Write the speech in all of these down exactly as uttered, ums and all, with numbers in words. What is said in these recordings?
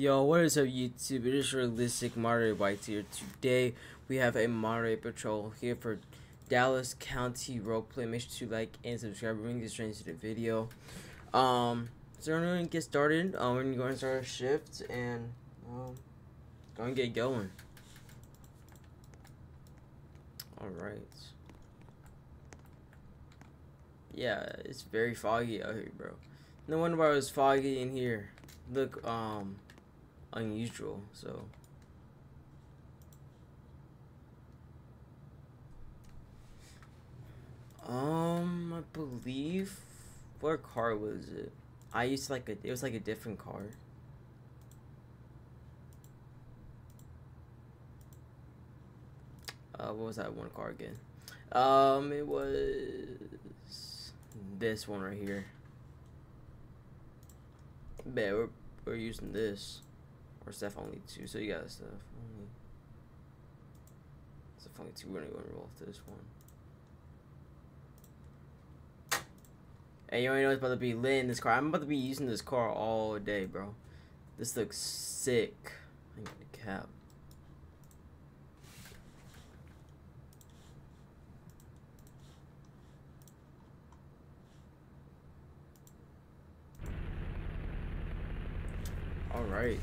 Yo, what is up YouTube? It is Realistic Moderator White here. Today we have a Moderator Patrol here for Dallas County Roleplay. Make sure to like and subscribe. We're gonna get straight into the video. Um, so we're gonna get started. Um, we're gonna go and start our shift and um, go and get going. All right. Yeah, it's very foggy out here, bro. No wonder why it was foggy in here. Look, um, unusual. So, um, I believe, what car was it? I used to like a, it was like a different car. Uh, what was that one car again? Um, it was this one right here. Bet we're we're using this, or stuff only two. So you got stuff only. Stuff only two. We're gonna go and roll with this one. Hey, you already know it's about to be lit in this car. I'm about to be using this car all day, bro. This looks sick. I got a cap. All right.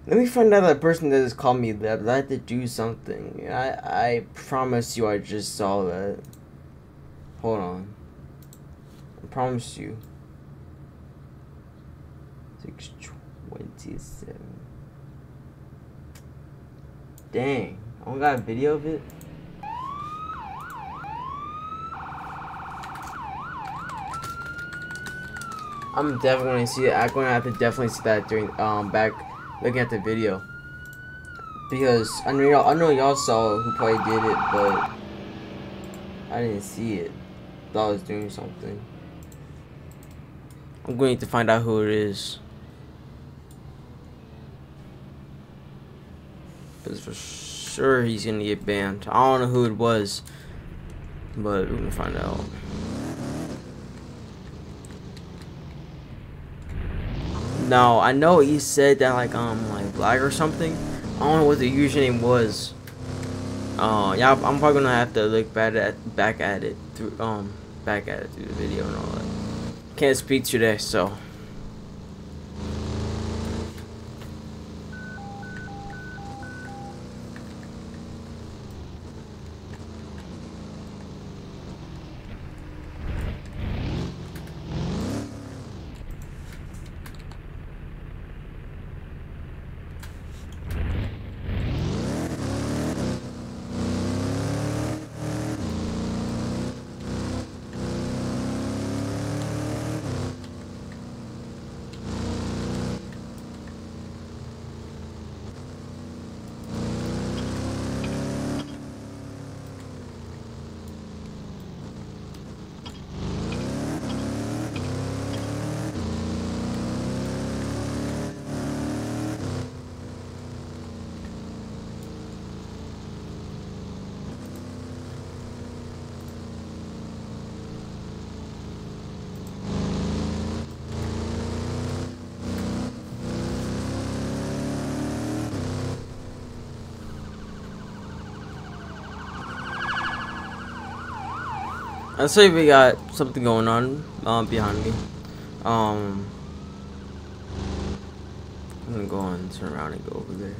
Let me find out that person that just called me that. I had to do something. I I promise you I just saw that. Hold on. I promise you. six twenty-seven. Dang. I don't got a video of it. I'm definitely going to see it. I'm going to have to definitely see that during um back looking at the video, because I know y'all I know y'all saw who probably did it, but I didn't see it. Thought I was doing something. I'm going to find out who it is, because for sure he's gonna get banned. I don't know who it was, but we're gonna find out. No, I know he said that like um like black or something. I don't know what the username was. Uh, yeah, I'm probably gonna have to look back at back at it through um back at it through the video and all that. Can't speak today, so. I'd say we got something going on um, behind me. Um, I'm gonna go on, turn around, and go over there.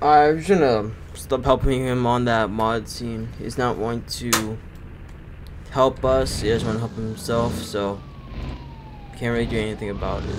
I'm just gonna stop helping him on that mod scene. He's not wanting to help us. He doesn't want to help himself, so can't really do anything about it.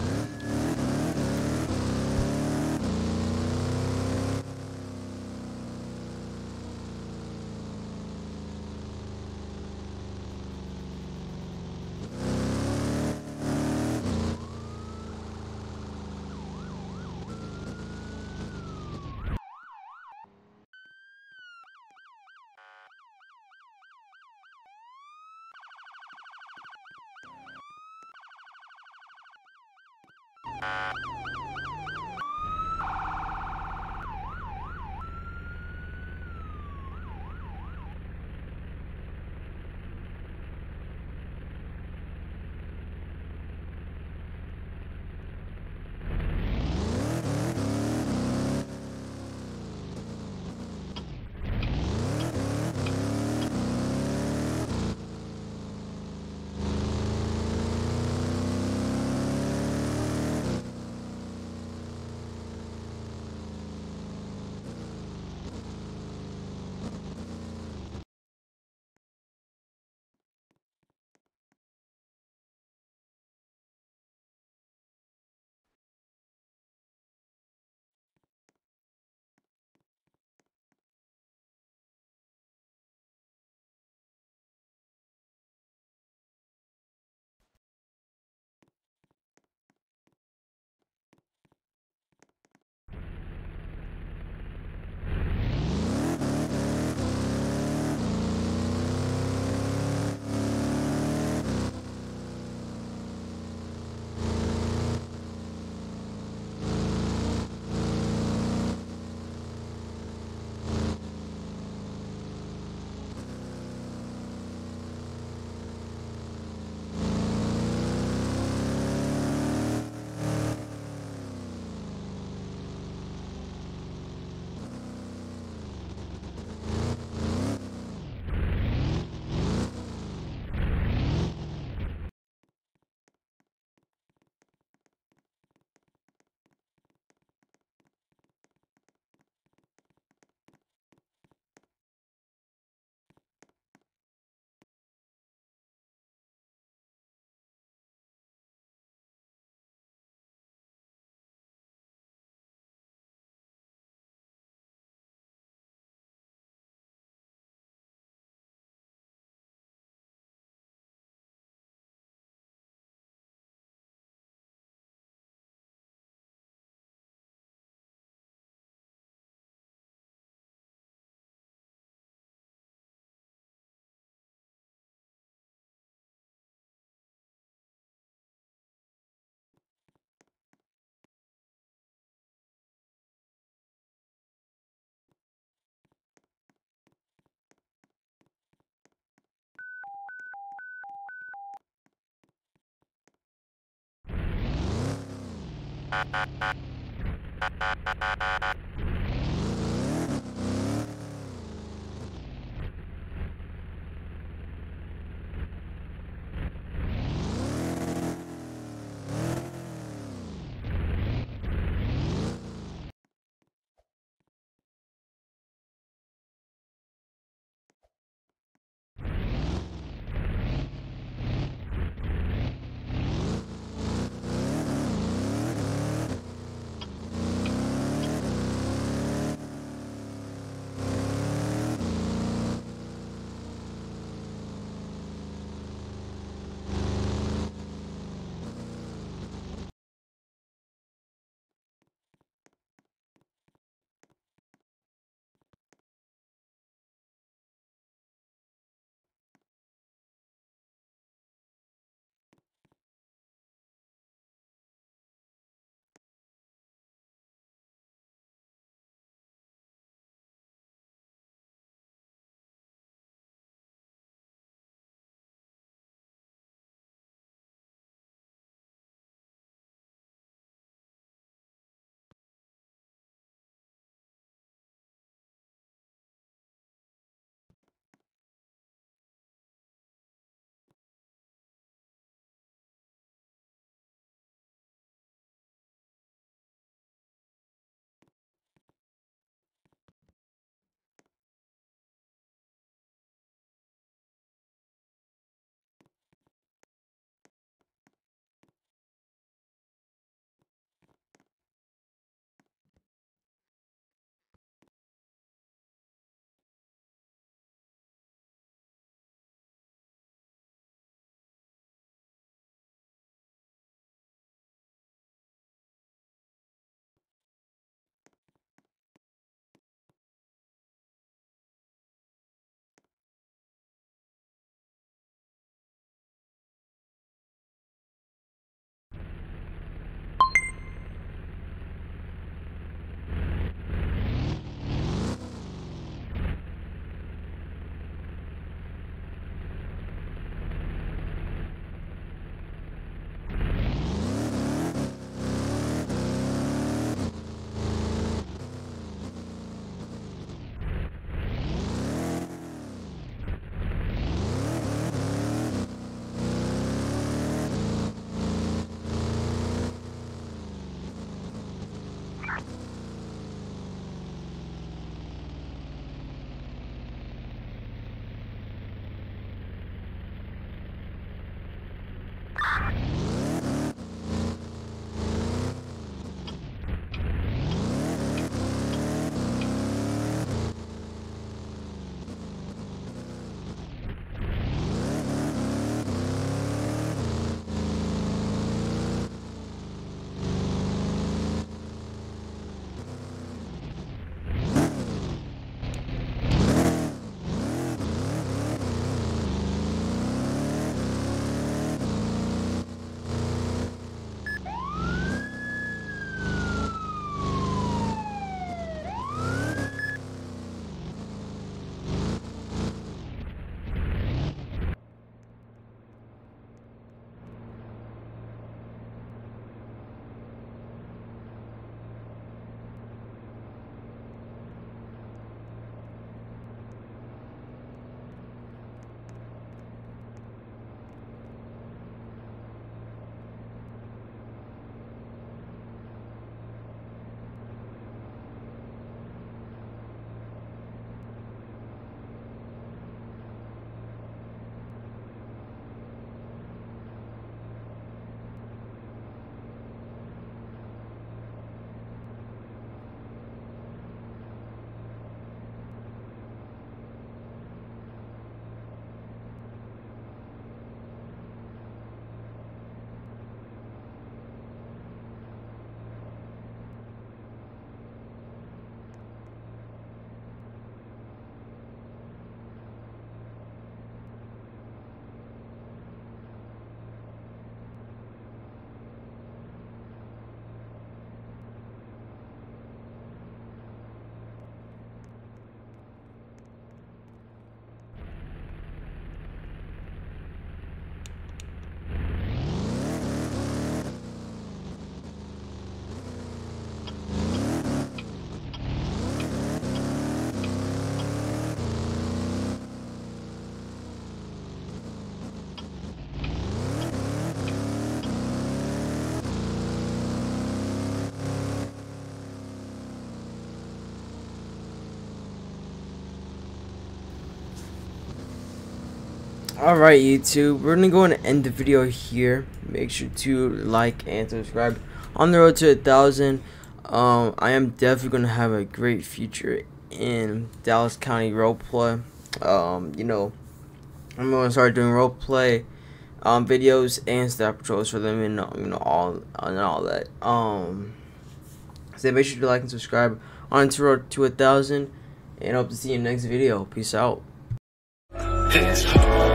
Alright, YouTube, we're gonna go and end the video here. Make sure to like and subscribe. On the road to a thousand. Um, I am definitely gonna have a great future in Dallas County roleplay. Um, you know, I'm gonna start doing roleplay um videos and staff patrols for them, and you know all and all that. Um, so make sure to like and subscribe. On the road to a thousand, and hope to see you in the next video. Peace out.